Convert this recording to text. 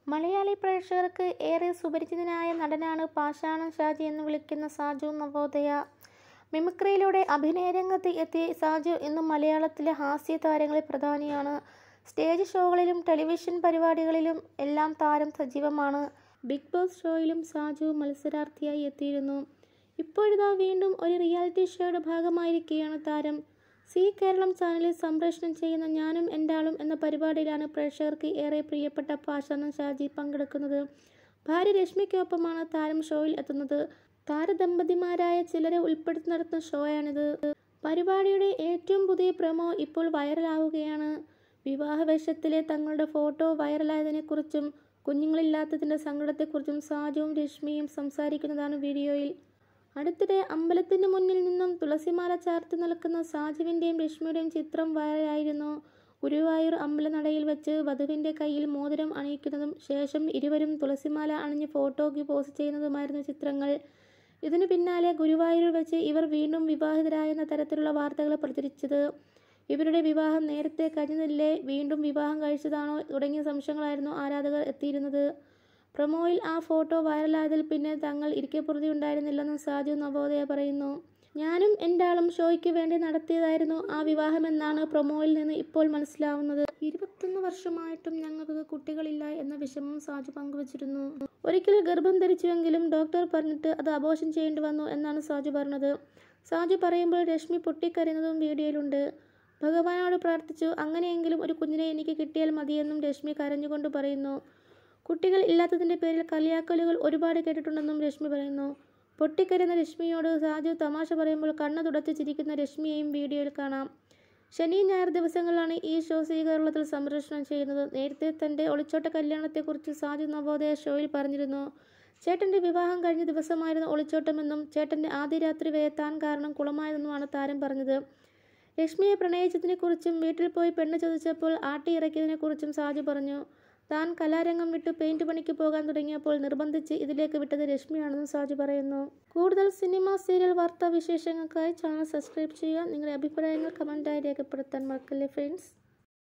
മലയാളി പ്രേക്ഷകർക്ക് ഏറെ സുപരിചിതനായ നടനാണ് പാഷാണം ഷാജി എന്ന് വിളിക്കുന്ന സാജു നവോദയ. മിമിക്രിയിലൂടെ അഭിനയരംഗത്ത് എത്തിയ സാജു ഇന്നും മലയാളത്തിലെ ഹാസ്യ താരങ്ങളിൽ പ്രധാനിയാണ്. സ്റ്റേജ് ഷോകളിലും ടെലിവിഷൻ പരിപാടികളിലും എല്ലാം താരം സജീവമാണ്. ബിഗ് ബോസ് ഷോയിലും സാജു മത്സരാർത്ഥിയായി എത്തിയിരുന്നു. ഇപ്പോഴിതാ വീണ്ടും ഒരു റിയാലിറ്റി ഷോയുടെ ഭാഗമായിരിക്കുകയാണ് താരം. സി കേരളം ചാനലിൽ സംപ്രേഷണം ചെയ്യുന്ന ഞാനും എൻ്റെ ആളും എന്ന പരിപാടിയിലാണ് പ്രേക്ഷകർക്ക് ഏറെ പ്രിയപ്പെട്ട പാഷാണം ഷാജി പങ്കെടുക്കുന്നത്. ഭാര്യ രശ്മിക്കൊപ്പമാണ് താരം ഷോയിൽ എത്തുന്നത്. താരദമ്പതിമാരായ ചിലരെ ഉൾപ്പെടുത്തി നടത്തുന്ന ഷോയാണിത്. പരിപാടിയുടെ ഏറ്റവും പുതിയ പ്രൊമോ ഇപ്പോൾ വൈറലാവുകയാണ്. വിവാഹവേഷത്തിലെ തങ്ങളുടെ ഫോട്ടോ വൈറലായതിനെക്കുറിച്ചും കുഞ്ഞുങ്ങളില്ലാത്തതിൻ്റെ സങ്കടത്തെക്കുറിച്ചും സാജുവും രശ്മിയും സംസാരിക്കുന്നതാണ് വീഡിയോയിൽ. അടുത്തിടെ അമ്പലത്തിന് മുന്നിൽ നിന്നും തുളസിമാല ചാർത്തി നിൽക്കുന്ന സാജുവിൻ്റെയും രശ്മിയുടെയും ചിത്രം വൈറലായിരുന്നു. ഗുരുവായൂർ അമ്പലനടയിൽ വെച്ച് വധുവിൻ്റെ കയ്യിൽ മോതിരം അണിയിക്കുന്നതും ശേഷം ഇരുവരും തുളസിമാല അണിഞ്ഞ് ഫോട്ടോയ്ക്ക് പോസ്റ്റ് ചെയ്യുന്നതുമായിരുന്നു ചിത്രങ്ങൾ. ഇതിനു പിന്നാലെ ഗുരുവായൂരിൽ വെച്ച് ഇവർ വീണ്ടും വിവാഹിതരായെന്ന തരത്തിലുള്ള വാർത്തകൾ പ്രചരിച്ചത്. ഇവരുടെ വിവാഹം നേരത്തെ കഴിഞ്ഞതില്ലേ, വീണ്ടും വിവാഹം കഴിച്ചതാണോ തുടങ്ങിയ സംശയങ്ങളായിരുന്നു ആരാധകർ എത്തിയിരുന്നത്. പ്രൊമോയിൽ ആ ഫോട്ടോ വൈറലായതിൽ പിന്നെ തങ്ങൾ ഇരിക്കപ്പുറതി ഉണ്ടായിരുന്നില്ലെന്ന് സാജു നവോദയ പറയുന്നു. ഞാനും എൻ്റെ ആളും ഷോയ്ക്ക് വേണ്ടി നടത്തിയതായിരുന്നു ആ വിവാഹമെന്നാണ് പ്രൊമോയിൽ നിന്ന് ഇപ്പോൾ മനസ്സിലാവുന്നത്. 21 വർഷമായിട്ടും ഞങ്ങൾക്ക് കുട്ടികളില്ല എന്ന വിഷമം സാജു പങ്കുവച്ചിരുന്നു. ഒരിക്കൽ ഗർഭം ധരിച്ചുവെങ്കിലും ഡോക്ടർ പറഞ്ഞിട്ട് അത് അബോർഷൻ ചെയ്യേണ്ടി വന്നു എന്നാണ് സാജു പറഞ്ഞത്. സാജു പറയുമ്പോൾ രശ്മി പൊട്ടിക്കരയുന്നതും വീഡിയോയിലുണ്ട്. ഭഗവാനോട് പ്രാർത്ഥിച്ചു, അങ്ങനെയെങ്കിലും ഒരു കുഞ്ഞിനെ എനിക്ക് കിട്ടിയാൽ മതിയെന്നും രശ്മി കരഞ്ഞുകൊണ്ട് പറയുന്നു. കുട്ടികൾ ഇല്ലാത്തതിൻ്റെ പേരിൽ കളിയാക്കലുകൾ ഒരുപാട് കേട്ടിട്ടുണ്ടെന്നും രശ്മി പറയുന്നു. പൊട്ടിക്കരയുന്ന രശ്മിയോട് സാജു തമാശ പറയുമ്പോൾ കണ്ണു തുടച്ച് ചിരിക്കുന്ന രശ്മിയെയും വീഡിയോയിൽ കാണാം. ശനി ഞായർ ദിവസങ്ങളിലാണ് ഈ ഷോ സി കേരളത്തിൽ സംപ്രേഷണം ചെയ്യുന്നത്. നേരത്തെ തൻ്റെ ഒളിച്ചോട്ട കല്യാണത്തെക്കുറിച്ച് സാജു നവോദയ ഷോയിൽ പറഞ്ഞിരുന്നു. ചേട്ടൻ്റെ വിവാഹം കഴിഞ്ഞ ദിവസമായിരുന്നു ഒളിച്ചോട്ടമെന്നും ചേട്ടൻ്റെ ആദ്യ രാത്രി വരെ താൻ കാരണം കുളമായതെന്നുമാണ് താരം പറഞ്ഞത്. രശ്മിയെ പ്രണയിച്ചതിനെക്കുറിച്ചും വീട്ടിൽ പോയി പെണ്ണ് ചോദിച്ചപ്പോൾ ആട്ടിയിറക്കിയതിനെക്കുറിച്ചും സാജു പറഞ്ഞു. താൻ കലാരംഗം വിട്ട് പെയിന്റ് പണിക്ക് പോകാൻ തുടങ്ങിയപ്പോൾ നിർബന്ധിച്ച് ഇതിലേക്ക് വിട്ടത് രശ്മിയാണെന്നും സാജു പറയുന്നു. കൂടുതൽ സിനിമ, സീരിയൽ വാർത്താ വിശേഷങ്ങൾക്കായി ചാനൽ സബ്സ്ക്രൈബ് ചെയ്യുക. നിങ്ങളുടെ അഭിപ്രായങ്ങൾ കമൻറ്റായി രേഖപ്പെടുത്താൻ മറക്കല്ലേ ഫ്രണ്ട്സ്.